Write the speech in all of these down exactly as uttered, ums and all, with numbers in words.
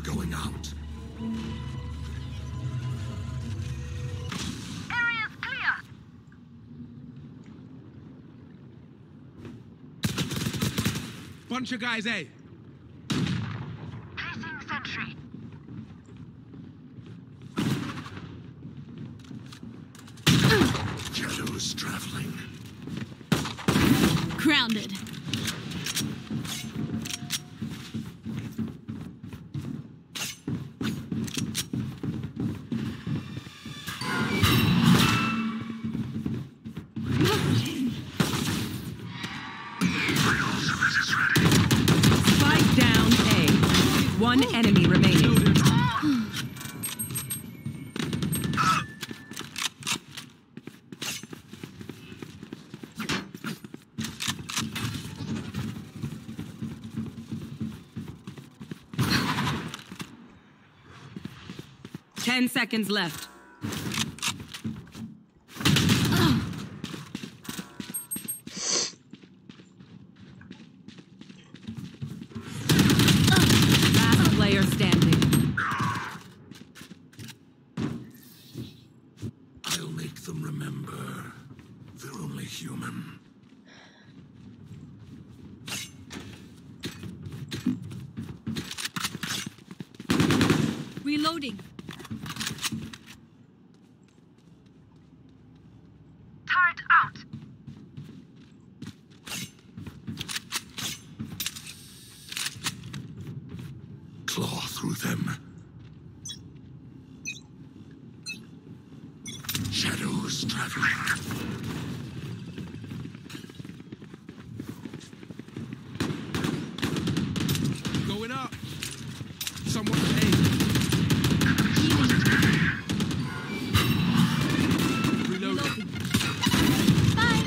going out. Area's clear. Bunch of guys, eh? Placing sentry. Shadows traveling. Grounded. Spike down A. One enemy remaining. Ten seconds left. Last player standing. I'll make them remember. They're only human. Reloading. Turret out. Claw through them. Shadows traveling. Going up. Someone, hey. Reloading. Bye.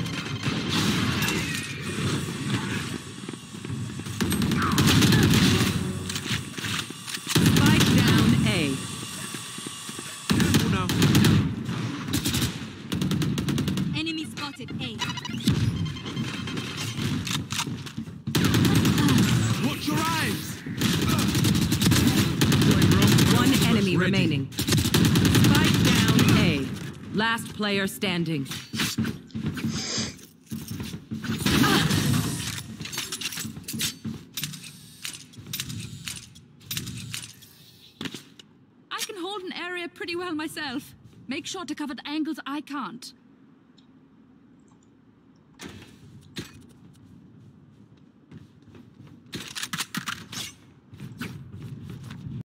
Spike down A. Careful now. Enemy spotted A. Watch your eyes. One enemy Ready. remaining. Spike down A. Last player standing. I can hold an area pretty well myself. Make sure to cover the angles I can't.